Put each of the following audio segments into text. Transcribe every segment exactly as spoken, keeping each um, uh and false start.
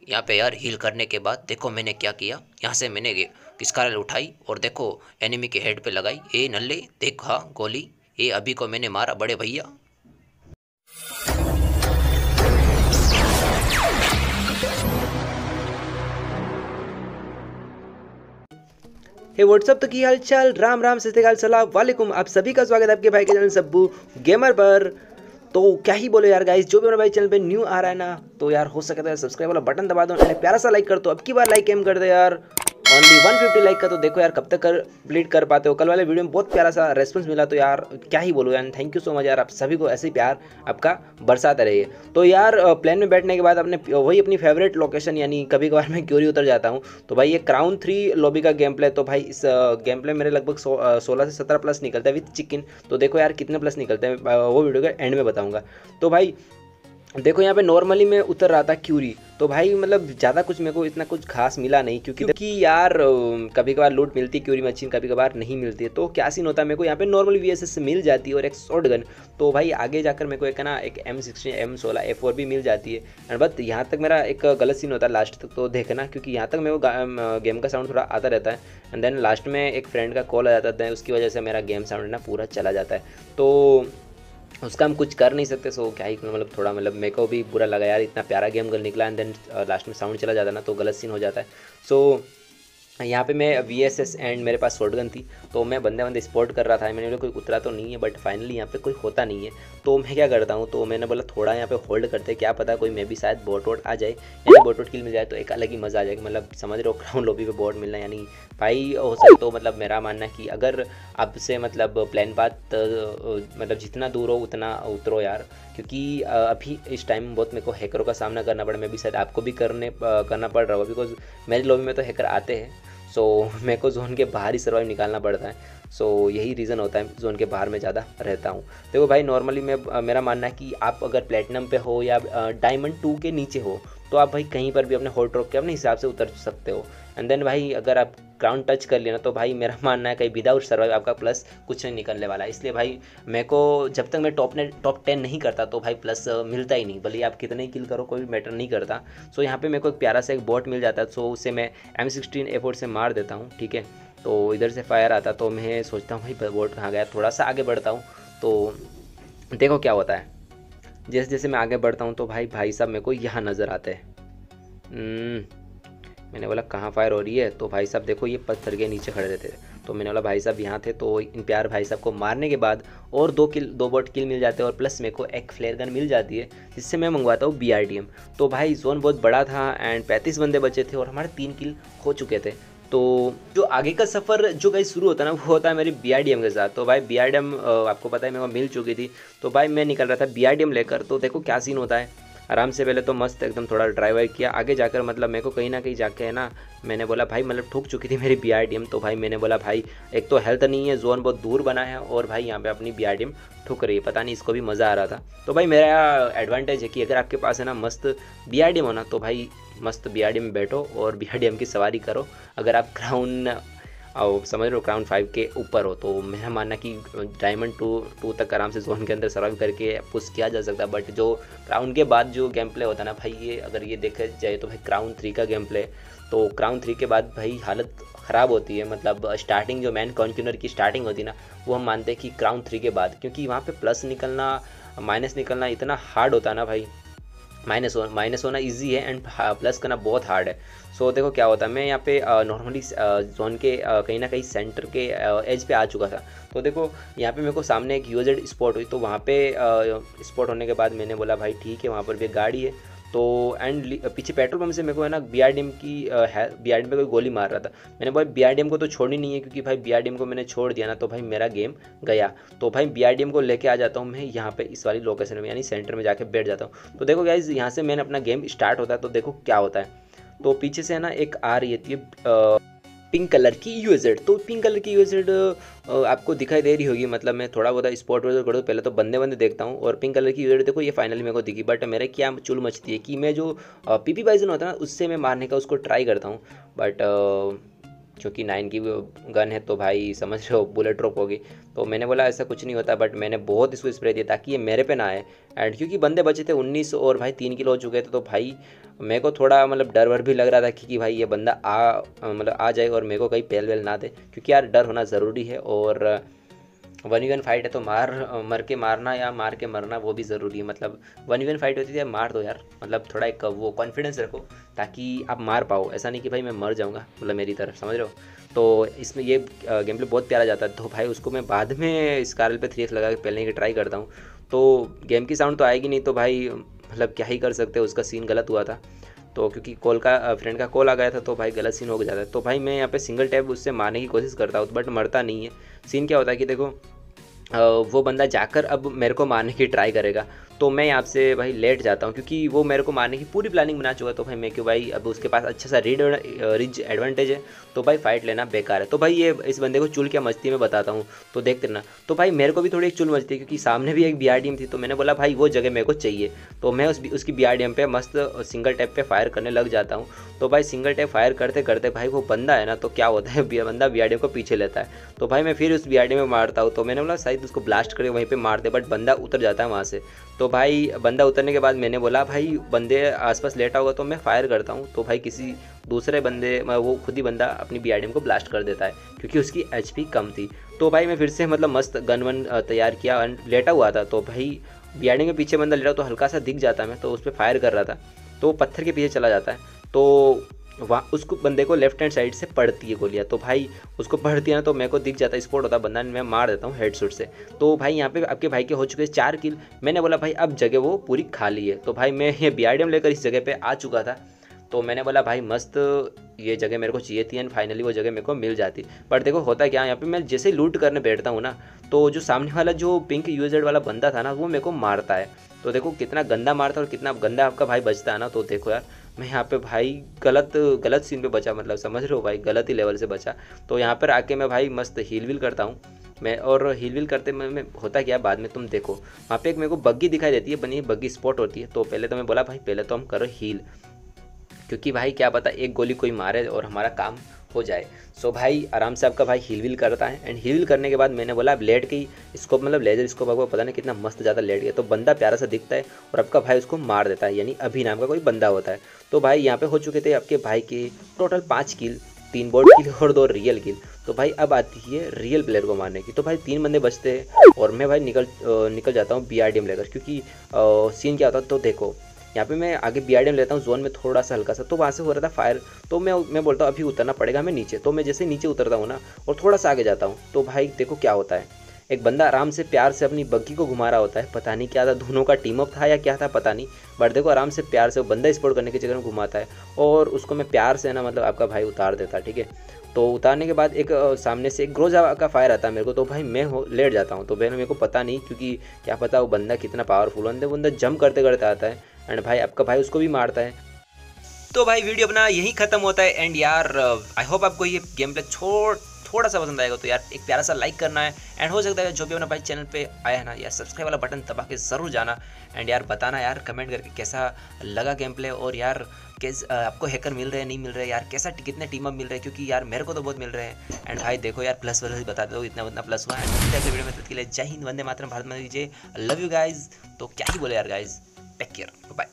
यहाँ पे यार हील करने के बाद देखो मैंने क्या किया। यहाँ से मैंने किसकारल उठाई और देखो एनिमी के हेड पे लगाई। ए नल्ले देखा गोली, ये अभी को मैंने मारा बड़े भैया। हे व्हाट्सअप, तो की हाल चाल, राम राम सत श्री अकाल, सलाम वालेकुम। आप सभी का स्वागत है आपके भाई के चैनल सब्बू गेमर पर। तो क्या ही बोलो यार गाइस, जो भी मेरे भाई चैनल पे न्यू आ रहा है ना, तो यार हो सके तो यार सब्सक्राइब वाला बटन दबा दो एंड प्यारा सा लाइक कर दो। अब की बार लाइक एम कर दो यार, ओनली वन फिफ्टी लाइक का। तो देखो यार कब तक कर कंप्लीट कर पाते हो। कल वाले वीडियो में बहुत प्यारा सा रेस्पॉन्स मिला, तो यार क्या ही बोलो यार, थैंक यू सो मच यार। आप सभी को ऐसे ही प्यार आपका बरसाते रहिए। तो यार प्लेन में बैठने के बाद अपने वही अपनी फेवरेट लोकेशन यानी कभी कभार मैं क्यूरी उतर जाता हूँ। तो भाई ये क्राउन थ्री लॉबी का गेम प्ले। तो भाई इस गेम प्ले मेरे लगभग सोलह से सत्रह प्लस निकलता है विथ चिकन। तो देखो यार कितने प्लस निकलते हैं वो वीडियो के एंड में बताऊँगा। तो भाई देखो यहाँ पे नॉर्मली मैं उतर रहा था क्यूरी। तो भाई मतलब ज़्यादा कुछ मेरे को इतना कुछ खास मिला नहीं, क्योंकि क्योंकि यार कभी कभार लूट मिलती है क्यूरी मशीन, कभी कभार नहीं मिलती है। तो क्या सीन होता है, मेरे को यहाँ पे नॉर्मल वी एस एस मिल जाती है और एक शॉर्ट गन। तो भाई आगे जाकर मेरे को एक ना एक एम सिक्सटीन एम सोलह ए फोर भी मिल जाती है। एंड बट यहाँ तक मेरा एक गलत सीन होता है लास्ट तक, तो देखना, क्योंकि यहाँ तक मेरे को गेम का साउंड थोड़ा आता रहता है। एंड देन लास्ट में एक फ्रेंड का कॉल आ जाता है, उसकी वजह से मेरा गेम साउंड ना पूरा चला जाता है। तो उसका हम कुछ कर नहीं सकते। सो क्या ही मतलब थोड़ा मतलब मेरे को भी बुरा लगा यार, इतना प्यारा गेम कर निकला एंड देन लास्ट में साउंड चला जाता ना, तो गलत सीन हो जाता है। सो यहाँ पे मैं वी एस एस एंड मेरे पास शॉटगन थी। तो मैं बंदे बंदे स्पॉट कर रहा था, मैंने बोला कोई उतरा तो नहीं है, बट फाइनली यहाँ पे कोई होता नहीं है। तो मैं क्या करता हूँ, तो मैंने बोला थोड़ा यहाँ पे होल्ड करते, क्या पता कोई मैं भी शायद बोट वोट आ जाए, यानी बोट वोट किल मिल जाए तो एक अलग ही मज़ा आ जाएगा। मतलब समझ रहे हो, क्राउन लॉबी पे बोट मिलना, यानी भाई हो सके तो मतलब मेरा मानना है कि अगर आपसे मतलब प्लान बात मतलब जितना दूर हो उतना उतरो यार, क्योंकि अभी इस टाइम बहुत मेरे को हैकरों का सामना करना पड़ा। मैं भी शायद आपको भी करने करना पड़ रहा होगा, बिकॉज मेरी लॉबी में तो हैकर आते हैं। सो so, मेरे को जोन के बाहर ही सर्वाइव निकालना पड़ता है। सो so, यही रीज़न होता है जोन के बाहर में ज़्यादा रहता हूँ। देखो भाई नॉर्मली मैं मेरा मानना है कि आप अगर प्लेटिनम पे हो या डायमंड टू के नीचे हो, तो आप भाई कहीं पर भी अपने होल्ड रोक के अपने हिसाब से उतर सकते हो। एंड देन भाई अगर आप ग्राउंड टच कर लिया ना, तो भाई मेरा मानना है कहीं विदाउट सर्वाइव आपका प्लस कुछ नहीं निकलने वाला है। इसलिए भाई मेरे को जब तक मैं टॉप ने टॉप टेन नहीं करता तो भाई प्लस मिलता ही नहीं, भले आप कितने ही किल करो कोई मैटर नहीं करता। सो यहाँ पे मेरे को एक प्यारा सा एक बॉट मिल जाता है, सो उससे मैं एम सिक्सटीन ए फोर से मार देता हूँ, ठीक है। तो इधर से फायर आता, तो मैं सोचता हूँ भाई बॉट कहाँ गया, थोड़ा सा आगे बढ़ता हूँ। तो देखो क्या होता है, जैसे जैसे मैं आगे बढ़ता हूँ तो भाई भाई साहब मेरे को यहाँ नज़र आते हैं। मैंने बोला कहाँ फायर हो रही है, तो भाई साहब देखो ये पत्थर के नीचे खड़े रहते थे। तो मैंने बोला भाई साहब यहाँ थे। तो इन प्यार भाई साहब को मारने के बाद और दो किल दो बॉट किल मिल जाते हैं, और प्लस मेरे को एक फ्लेयर गन मिल जाती है, जिससे मैं मंगवाता हूँ बी आर डी एम। तो भाई जोन बहुत बड़ा था एंड पैंतीस बंदे बचे थे और हमारे तीन किल हो चुके थे। तो जो आगे का सफ़र जो कहीं शुरू होता है ना, वो होता है मेरी बी आर डी एम के साथ। तो भाई बी आर डी एम आपको पता है मेरे को मिल चुकी थी। तो भाई मैं निकल रहा था बी आर डी एम लेकर। तो देखो क्या सीन होता है, आराम से पहले तो मस्त एकदम थोड़ा ड्राइवर किया, आगे जाकर मतलब मेरे को कहीं ना कहीं जाके है ना, मैंने बोला भाई मतलब ठुक चुकी थी मेरी बी आर डी एम। तो भाई मैंने बोला भाई एक तो हेल्थ नहीं है, जोन बहुत दूर बना है, और भाई यहाँ पे अपनी बी आर डी एम ठुक रही है, पता नहीं इसको भी मज़ा आ रहा था। तो भाई मेरा एडवांटेज है कि अगर आपके पास है ना मस्त बी आर डी एम हो ना, तो भाई मस्त बी आर डी एम में बैठो और बी आर डी एम की सवारी करो। अगर आप क्राउन और समझ लो क्राउन फाइव के ऊपर हो, तो मेरा मानना कि डायमंड टू टू तक आराम से जोन के अंदर सर्वाइव करके पुश किया जा सकता है। बट जो क्राउन के बाद जो गेम प्ले होता है ना भाई, ये अगर ये देखा जाए तो भाई क्राउन थ्री का गेम प्ले, तो क्राउन थ्री के बाद भाई हालत ख़राब होती है। मतलब स्टार्टिंग जो मैन कॉन्टिन्यूर की स्टार्टिंग होती है ना, वो हम मानते हैं कि क्राउन थ्री के बाद, क्योंकि वहाँ पर प्लस निकलना माइनस निकलना इतना हार्ड होता है ना भाई। माइनस हो माइनस होना इजी है एंड प्लस करना बहुत हार्ड है। सो so, देखो क्या होता है, मैं यहाँ पे नॉर्मली जोन के uh, कहीं ना कहीं सेंटर के एज uh, पे आ चुका था। तो देखो यहाँ पे मेरे को सामने एक यूजेड स्पॉट हुई, तो वहाँ पे स्पॉट uh, होने के बाद मैंने बोला भाई ठीक है, वहाँ पर भी एक गाड़ी है। तो एंड पीछे पेट्रोल पंप से मेरे को है ना बी आर डी एम की बी आर डी एम पे कोई गोली मार रहा था। मैंने बोला बी आर डी एम को तो छोड़नी नहीं है, क्योंकि भाई बी आर डी एम को मैंने छोड़ दिया ना तो भाई मेरा गेम गया। तो भाई बी आर डी एम को लेके आ जाता हूँ मैं यहाँ पे इस वाली लोकेशन में, यानी सेंटर में जाके बैठ जाता हूँ। तो देखो गाइज यहाँ से मैंने अपना गेम स्टार्ट होता है, तो देखो क्या होता है, तो पीछे से है ना एक आ रही है पिंक कलर की यूएजेड। तो पिंक कलर की यूएजेड आपको दिखाई दे रही होगी, मतलब मैं थोड़ा बहुत स्पॉट वगैरह करूँ पहले तो बंदे बंदे देखता हूँ, और पिंक कलर की यूएजेड देखो ये फाइनली मेरे को दिखी। बट मेरे क्या चुल मचती है कि मैं जो पीपी बाइजन होता है ना, उससे मैं मारने का उसको ट्राई करता हूँ, बट क्योंकि नाइन की गन है तो भाई समझ रहे हो बुलेट ड्रॉप होगी। तो मैंने बोला ऐसा कुछ नहीं होता, बट मैंने बहुत इसको स्प्रे दिया ताकि ये मेरे पे ना आए। एंड क्योंकि बंदे बचे थे उन्नीस और भाई तीन किलो हो चुके थे, तो भाई मेरे को थोड़ा मतलब डर वर भी लग रहा था कि, कि भाई ये बंदा आ मतलब आ जाए और मेरे को कहीं पेल वेल ना दे, क्योंकि यार डर होना ज़रूरी है। और वन वन फाइट है तो मार मर के मारना या मार के मरना वो भी ज़रूरी है। मतलब वन वन फाइट होती है मार दो यार, मतलब थोड़ा एक वो कॉन्फिडेंस रखो ताकि आप मार पाओ, ऐसा नहीं कि भाई मैं मर जाऊंगा मतलब मेरी तरफ, समझ रहे हो। तो इसमें ये गेम प्ले बहुत प्यारा जाता है। तो भाई उसको मैं बाद में स्कारल पे थ्री एक्स लगा के पहलने की ट्राई करता हूँ, तो गेम की साउंड तो आएगी नहीं, तो भाई मतलब क्या ही कर सकते हो, उसका सीन गलत हुआ था। तो क्योंकि कॉल का फ्रेंड का कॉल आ गया था तो भाई गलत सीन हो जाता है। तो भाई मैं यहाँ पे सिंगल टैप उससे मारने की कोशिश करता हूँ, बट मरता नहीं है। सीन क्या होता है कि देखो वो बंदा जाकर अब मेरे को मारने की ट्राई करेगा, तो मैं यहाँ से भाई लेट जाता हूँ क्योंकि वो मेरे को मारने की पूरी प्लानिंग बना चुका है। तो भाई मैं क्यों भाई अब उसके पास अच्छा सा रीड रिच एडवांटेज है, तो भाई फाइट लेना बेकार है। तो भाई ये इस बंदे को चुल क्या मचती है मैं बताता हूँ, तो देखते ना। तो भाई मेरे को भी थोड़ी एक चुल मचती है क्योंकि सामने भी एक बी आर डी एम थी, तो मैंने बोला भाई वो जगह मेरे को चाहिए, तो मैं उस उसकी बी आर डी एम पे मस्त सिंगल टैप पे फायर करने लग जाता हूँ। तो भाई सिंगल टैप फायर करते करते भाई वो बंदा है ना, तो क्या होता है बंदा बी आर डी एम को पीछे लेता है, तो भाई मैं फिर उस बी आर डी एम में मारता हूँ। तो मैंने बोला शायद उसको ब्लास्ट करके वहीं पे मार दे, बट बंदा उतर जाता है वहाँ से। तो भाई बंदा उतरने के बाद मैंने बोला भाई बंदे आसपास लेटा होगा तो मैं फायर करता हूँ, तो भाई किसी दूसरे बंदे वो खुद ही बंदा अपनी बी आर डी एम को ब्लास्ट कर देता है क्योंकि उसकी एच पी कम थी। तो भाई मैं फिर से मतलब मस्त गन वन तैयार किया, लेटा हुआ था, तो भाई बी आर डी एम के पीछे बंदा लेटा तो हल्का सा दिख जाता है, मैं तो उस पर फायर कर रहा था, तो वो पत्थर के पीछे चला जाता है, तो वहाँ उसको बंदे को लेफ्ट हैंड साइड से पड़ती है गोलियाँ। तो भाई उसको पड़ती है ना, तो मेरे को दिख जाता है स्पॉट होता है बंदा, मैं मार देता हूँ हेडशॉट से। तो भाई यहाँ पे आपके भाई के हो चुके हैं चार किल। मैंने बोला भाई अब जगह वो पूरी खाली है, तो भाई मैं ये बी आर डी एम लेकर इस जगह पे आ चुका था। तो मैंने बोला भाई मस्त ये जगह मेरे को चाहिए थी, एंड फाइनली वो जगह मेरे को मिल जाती। पर देखो होता क्या यहाँ पे, मैं जैसे ही लूट करने बैठता हूँ ना, तो जो सामने वाला जो पिंक यूजेड वाला बंदा था ना, वो मेरे को मारता है। तो देखो कितना गंदा मारता है और कितना गंदा आपका भाई बचता है ना। तो देखो यार मैं यहाँ पे भाई गलत गलत सीन पे बचा, मतलब समझ रहे हो भाई, गलत ही लेवल से बचा। तो यहाँ पर आके मैं भाई मस्त हील विल करता हूँ मैं, और हील विल करते में, में होता क्या बाद में तुम देखो। वहाँ पे एक मेरे को बग्गी दिखाई देती है, बनी बग्गी स्पॉट होती है। तो पहले तो मैं बोला भाई पहले तो हम करो हील, क्योंकि भाई क्या पता एक गोली कोई मारे और हमारा काम हो जाए। सो भाई आराम से आपका भाई हील विल करता है, एंड हील करने के बाद मैंने बोला अब लेट गई इसको, मतलब लेजर इसको आपको पता नहीं कितना मस्त ज़्यादा लेट गया। तो बंदा प्यारा सा दिखता है और आपका भाई उसको मार देता है, यानी अभी नाम का कोई बंदा होता है। तो भाई यहाँ पे हो चुके थे आपके भाई के टोटल पाँच किल, तीन बोर्ड किल और दो रियल किल। तो भाई अब आती है रियल प्लेयर को मारने की। तो भाई तीन बंदे बचते हैं और मैं भाई निकल निकल जाता हूँ बी आर डी एम लेकर, क्योंकि सीन क्या होता है तो देखो यहाँ पे मैं आगे बी आर डी एम लेता हूँ जोन में थोड़ा सा हल्का सा, तो वहाँ से हो रहा था फायर। तो मैं मैं बोलता हूँ अभी उतरना पड़ेगा हमें नीचे। तो मैं जैसे नीचे उतरता हूँ ना और थोड़ा सा आगे जाता हूँ, तो भाई देखो क्या होता है, एक बंदा आराम से प्यार से अपनी बग्गी को घुमा रहा होता है, पता नहीं क्या था, दोनों का टीम अप था या क्या था पता नहीं, बट देखो आराम से प्यार से वो बंदा स्पोर्ट करने की जगह में घुमाता है और उसको मैं प्यार से ना मतलब आपका भाई उतार देता है, ठीक है। तो उतारने के बाद एक सामने से एक ग्रोजा का फायर आता है मेरे को, तो भाई मैं हो लेट जाता हूँ। तो भाई मेरे को पता नहीं, क्योंकि क्या पता वो बंदा कितना पावरफुल बंदा बंदा जंप करते करते आता है, एंड भाई आपका भाई उसको भी मारता है। तो भाई वीडियो अपना यही खत्म होता है, एंड यार आई होप आपको ये गेम प्ले छोड़ थोड़ा सा पसंद आएगा, तो यार एक प्यारा सा लाइक करना है, एंड हो सकता है जो भी अपना भाई चैनल पे आया है ना यार सब्सक्राइब वाला बटन दबा के ज़रूर जाना, एंड यार बताना यार कमेंट करके कैसा लगा गेम प्ले, और यार कैस आपको हैकर मिल रहे हैं नहीं मिल रहे यार, कैसा कितने टीम अप मिल रहे हैं, क्योंकि यार मेरे को तो बहुत मिल रहे हैं। एंड भाई देखो यार प्लस वाले बता दो इतना उतना प्लस हुआ है। वीडियो में तक के लिए जय हिंद, वंदे मातरम, भारत माता की जय, लव यू गाइज। तो क्या ही बोले यार guys, take care, bye.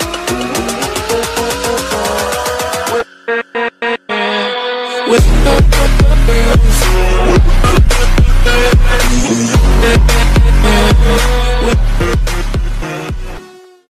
With